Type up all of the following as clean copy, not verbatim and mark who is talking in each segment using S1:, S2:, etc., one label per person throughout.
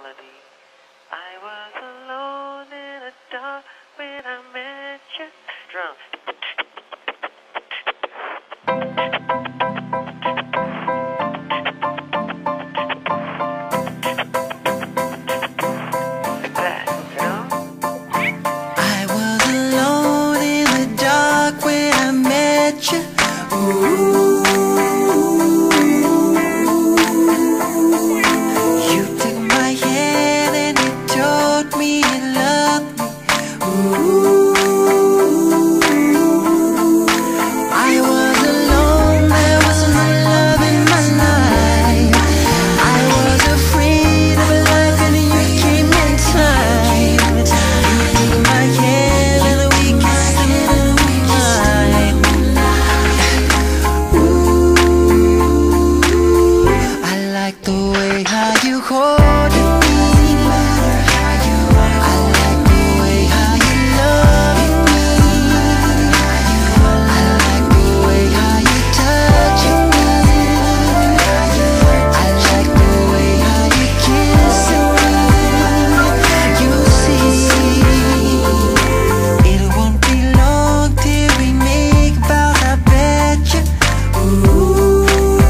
S1: melody. I was alone in the dark when I met you. Drum. Like that, you know?
S2: I was alone in the dark when I met you. Ooh. You took my hand and you told me you loved me. Ooh. I was alone, there was no love in my life. I was afraid of life and you came in time. You took my hand and we kissed in the moonlight. Ooh, I like the way how you hold me. I like the way how you love me. I like the way how you touch me. I like the way how you kiss me. You see, it won't be long till we make vows, I bet you. Ooh,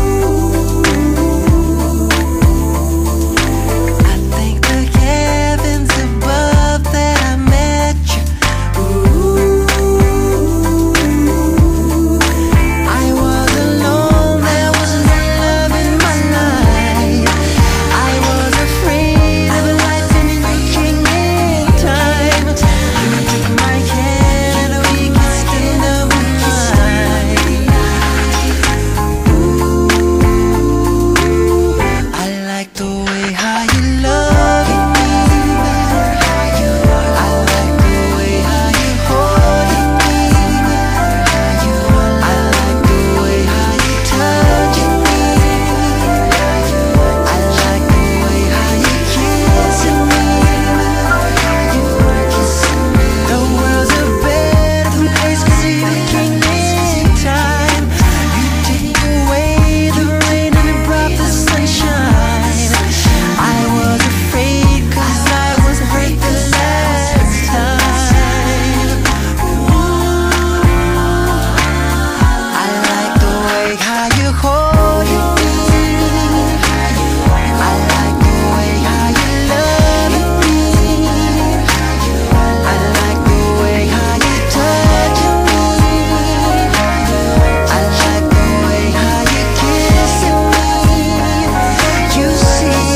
S2: I thank the heavens above that I met you. Ooh, I was alone, there was no love in my life. I was afraid of life and you came in time. You took my hand and we kissed in the moonlight. Ooh, I like the way how you love me. I like the way how you hold me. I like the way how you touch me. I like the way how you kiss me. The world's a better place 'cause you came in time. You take away the rain and you brought the sunshine. I was afraid 'cause I was hurt the last time. Ooh, I like the way how you hold me. I like the way how you love me. I like the way how you touch me. I like the way how you kiss me. You see,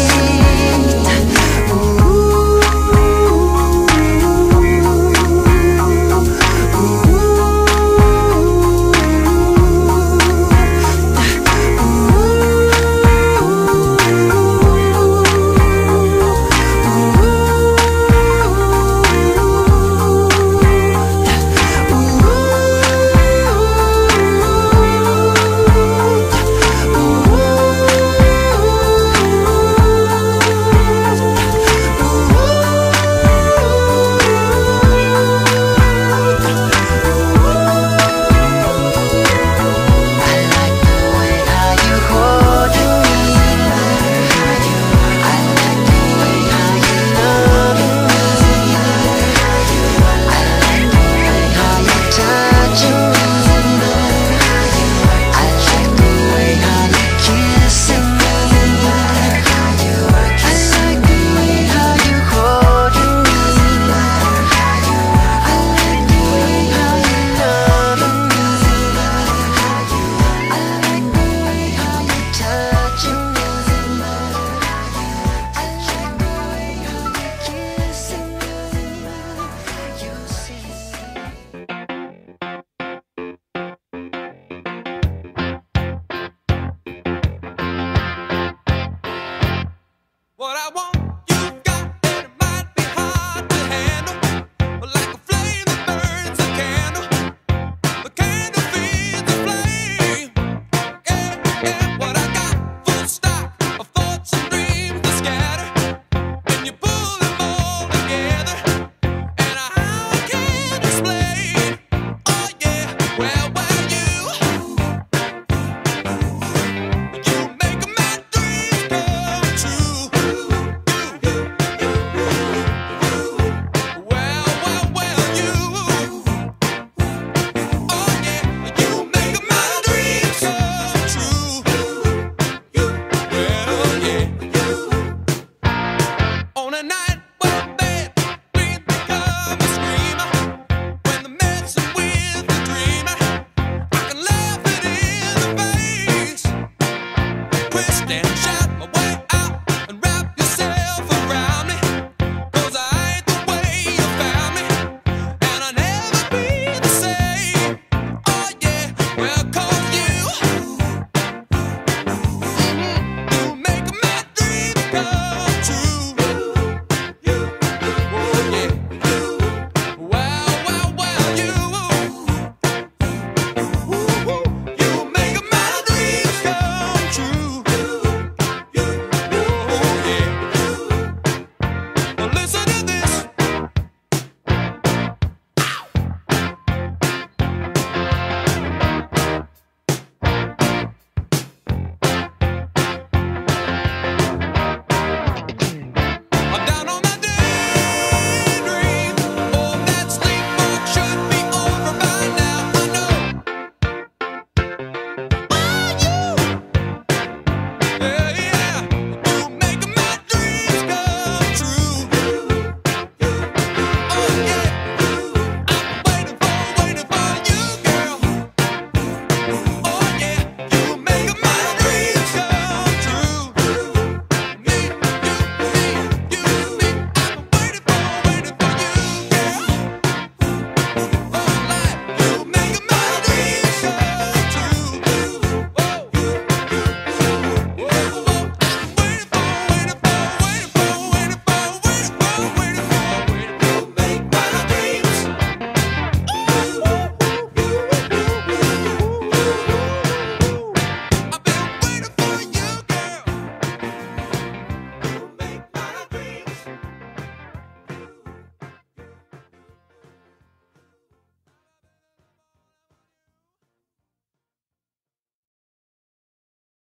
S3: What I want